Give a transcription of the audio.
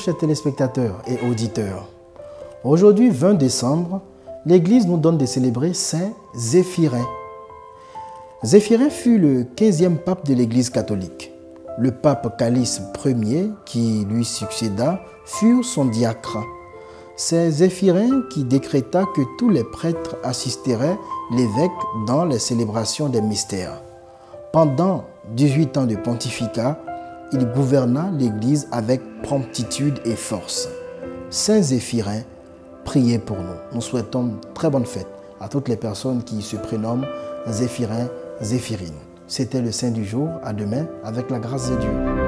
chers téléspectateurs et auditeurs. Aujourd'hui, 20 décembre, l'Église nous donne de célébrer Saint Zéphirin. Zéphirin fut le 15e pape de l'Église catholique. Le pape Calice Ier, qui lui succéda, fut son diacre. C'est Zéphirin qui décréta que tous les prêtres assisteraient l'évêque dans les célébrations des mystères. Pendant 18 ans de pontificat, il gouverna l'Église avec promptitude et force. Saint Zéphirin, priez pour nous. Nous souhaitons très bonne fête à toutes les personnes qui se prénomment Zéphirin, Zéphirine. C'était le Saint du jour. À demain avec la grâce de Dieu.